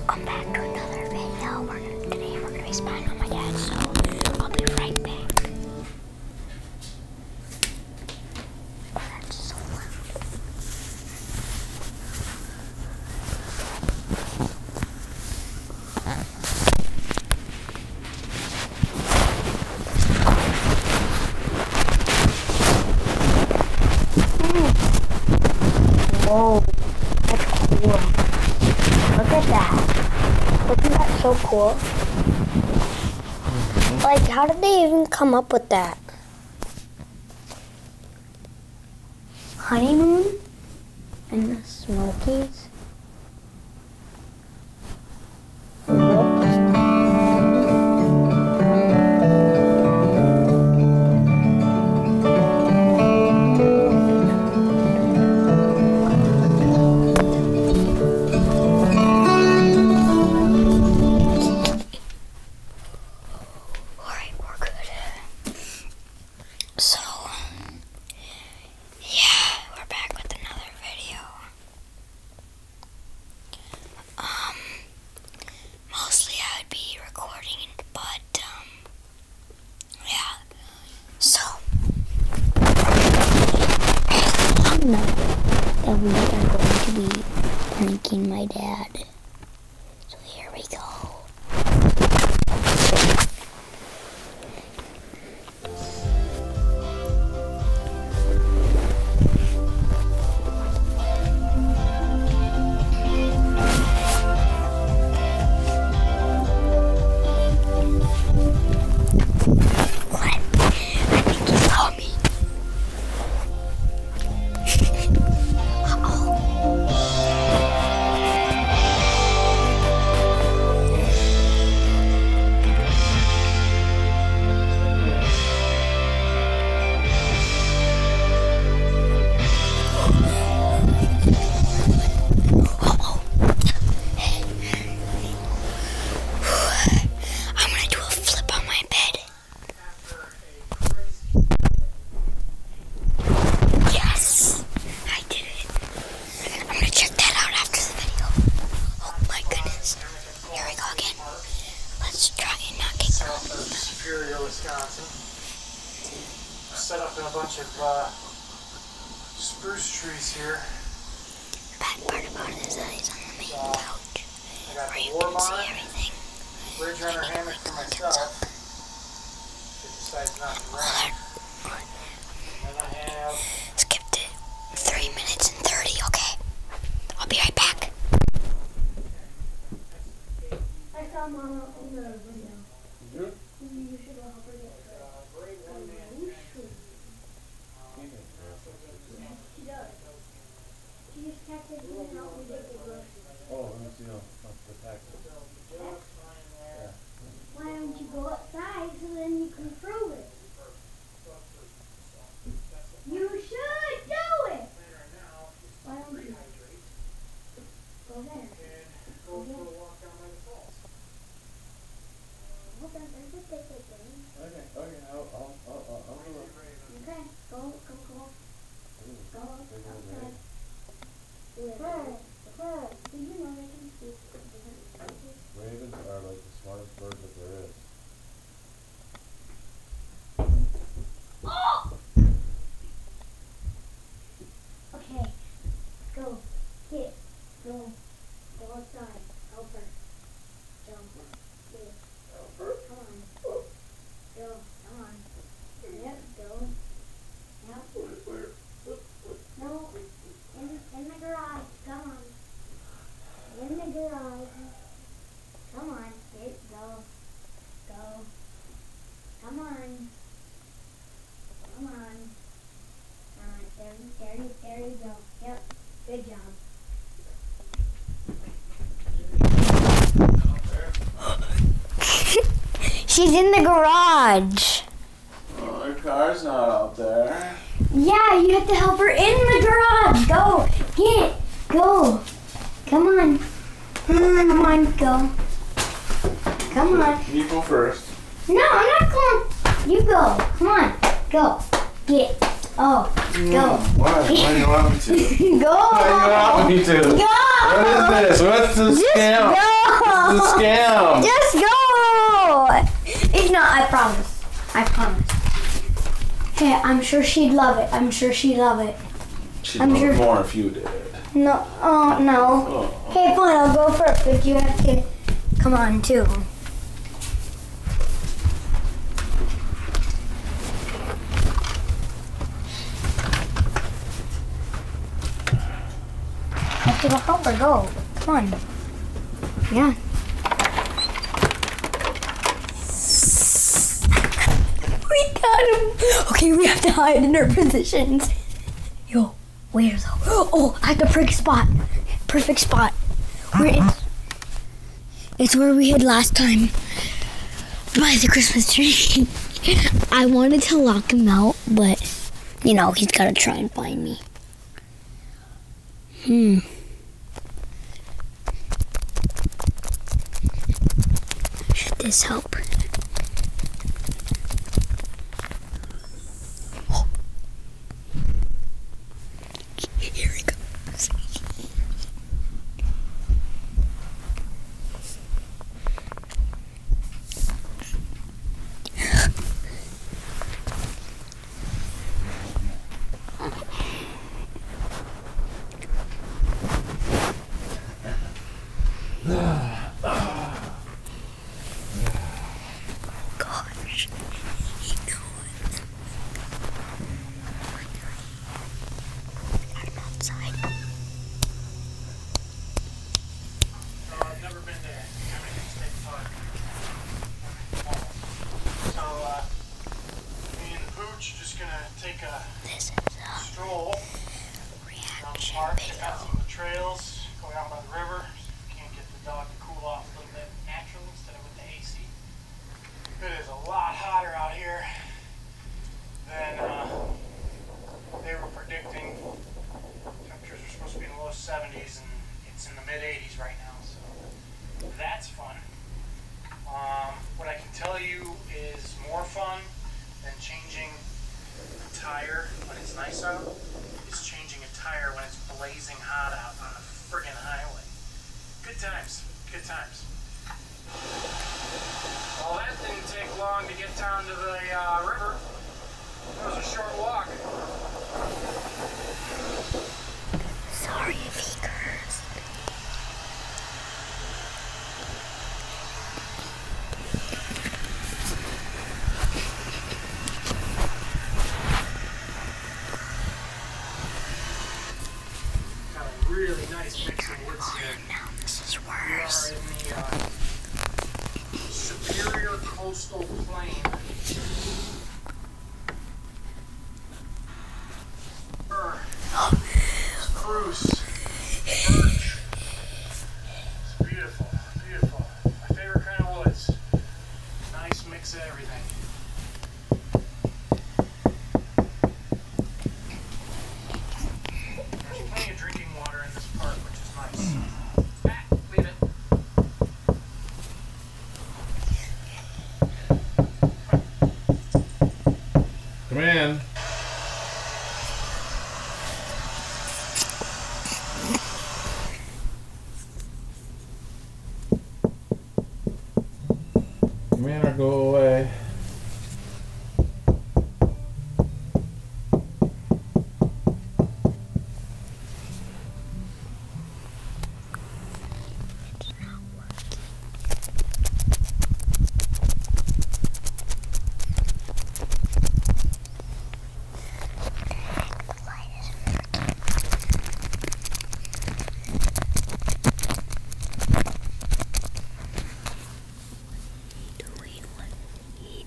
Welcome back to another video. Today we're going to be spying on my dad, so I'll be right back. Oh, that's so loud. Whoa, that's cool. Look at that. Isn't that so cool? Like, how did they even come up with that? Honeymoon? And the Smokies? So, yeah, we're back with another video. Mostly I would be recording, but, yeah. So, I know that we are going to be pranking my dad. So here we go. Wisconsin. Set up in a bunch of spruce trees here. Bad part about it is that he's on the main couch, I got where the you war can see barn, everything. Ridge Runner hammock for myself. It decides not to run. And then I have Skipped it 3 minutes and 30, okay? I'll be right back. I saw Mama in the video. you? You should go help her get her. She does. She just texted me and helped me get the groceries. Oh, let me see the package. Yeah. Why don't you go outside so then you can prove it? You should do it! Why don't you? Go there. Go there. Hold on, there's a ticket thing. Okay, I'll do it. Okay, go. Go outside. Do you know they can speak different languages? Ravens are like the smartest birds that there is. Oh! Okay, go outside, help her. Go, come on. Go, come on. Yep, go. Yep. No, in the garage, come on. In the garage. Come on, go. Come on. There you go. Yep, good job. She's in the garage. Oh, her car's not out there. Yeah, you have to help her in the garage. Go, go. Come on, go. Come on. You go first. No, I'm not going. You go. Come on, go. Get. Oh, go. Why? Why do you want me to? Go. Why do you want me to? Go. What is this? What's this Just scam? go. a scam. Just go. If not, I promise. I promise. Okay, I'm sure she'd love it. I'm sure she'd love it. She'd I'm love sure- it more if you did. No, oh no. Oh. Okay, fine, I'll go first, but you have to come on too. Have to go help her go. Come on. Yeah. We got him. Okay, we have to hide in our positions. Yo, where though? Oh, at the perfect spot. Perfect spot. It's where we hid last time. By the Christmas tree. I wanted to lock him out, but you know, he's gotta try and find me. Should this help? Here he goes. Gosh, he knows. I'm outside. I've never been to Yosemite State Park. So, me and the pooch just gonna take a This is stroll around the reaction park, check out video. some of the trails, go down by the river. Can't get the dog to cool off a little bit naturally instead of with the AC. It is a lot hotter out here than they were predicting. Temperatures are supposed to be in the low 70s and it's in the mid 80s right now, so that's fun. What I can tell you is more fun than changing a tire when it's nice out is changing a tire when it's blazing hot out on the friggin' highway. Good times, good times. Well, that didn't take long to get down to the river. It was a short walk. Sorry if he cursed. Got a really nice mix of woods here. Now this is We are worse. in the Superior Coastal Plain. Fir, spruce, birch. It's beautiful, beautiful. My favorite kind of woods. Nice mix of everything. There's plenty of drinking water in this park, which is nice. Ah, leave it. Come in. Come in or go away. Doing what he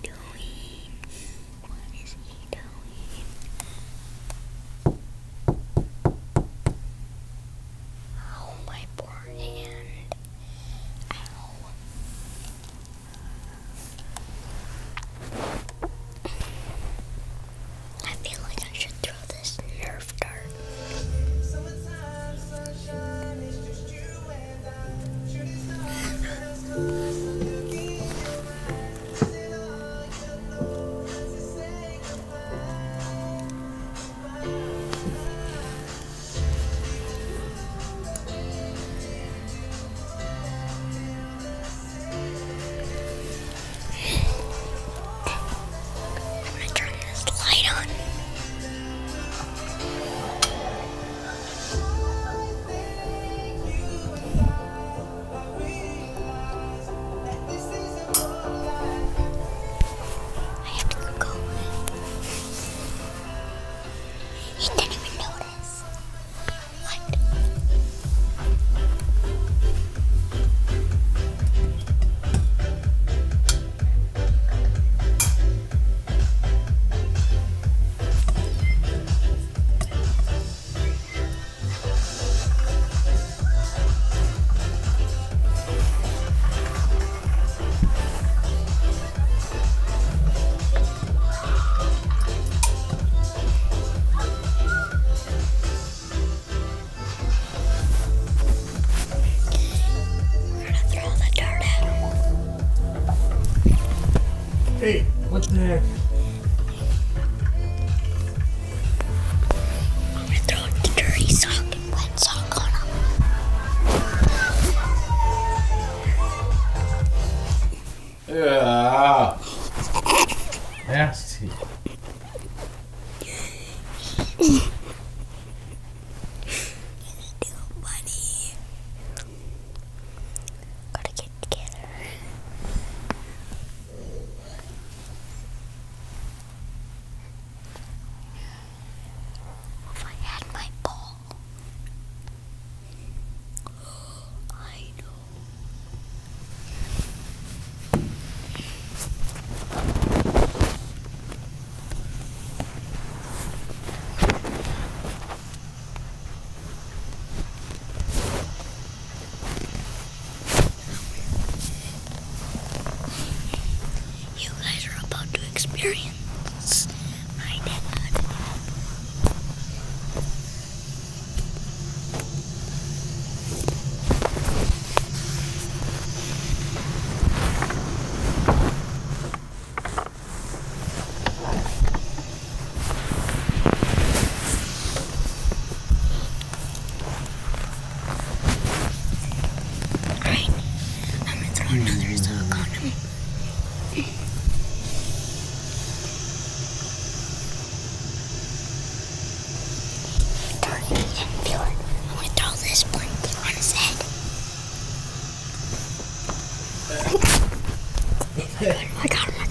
I got him.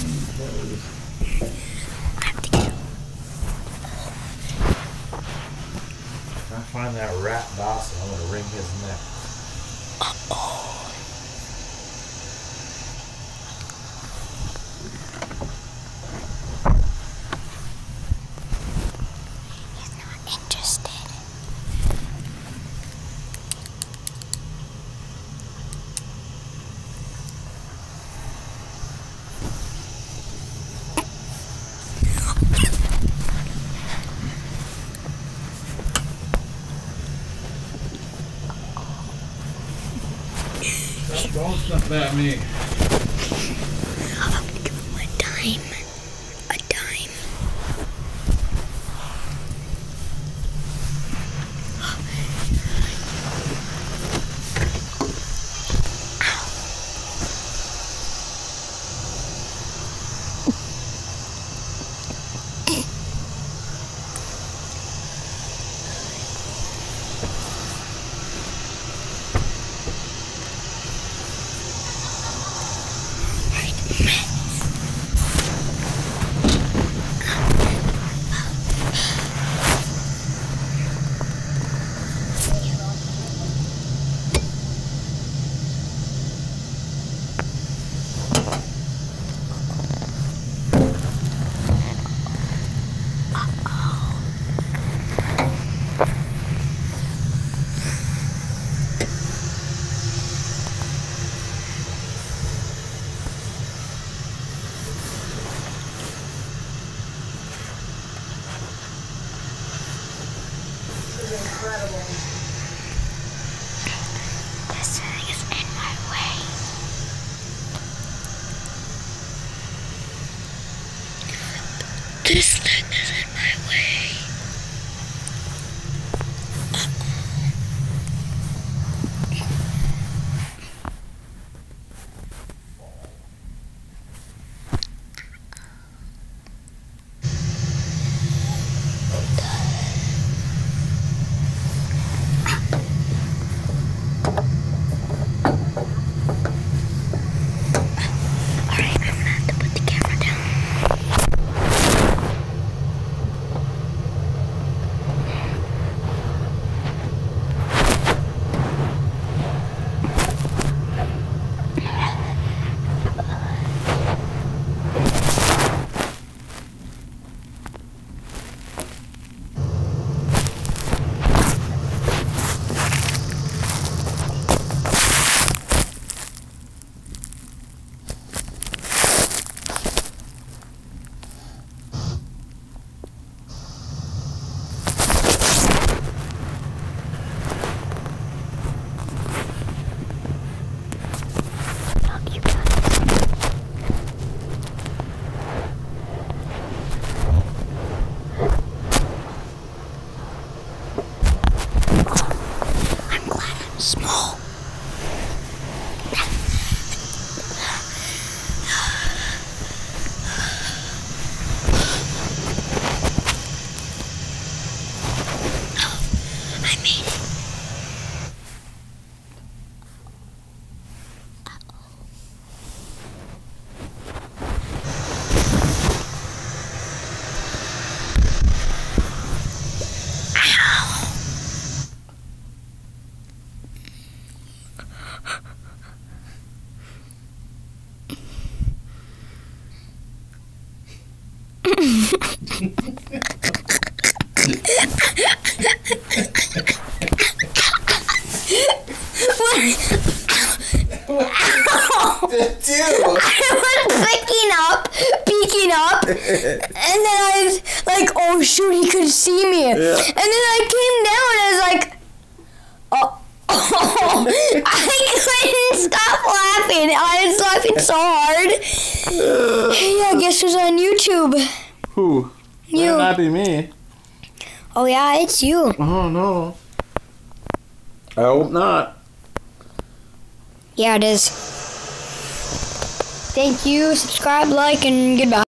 I have to get him. If I find that rat Dawson, I'm gonna wring his neck. He's not interested. Don't jump at me. I'm gonna give him a dime. A dime. This thing is in my way. This thing is in my way. Alright, I'm gonna have to put the camera down. I'm glad I'm small. I made it. I was peeking up, and then I was like, oh shoot, he could see me. Yeah. And then I came down and I was like, oh, I couldn't stop laughing. I was laughing so hard. Yeah, guess who's on YouTube? Who? You. Better not be me. Oh yeah, it's you. Oh no. I hope not. Yeah, it is. Thank you, subscribe, like, and goodbye.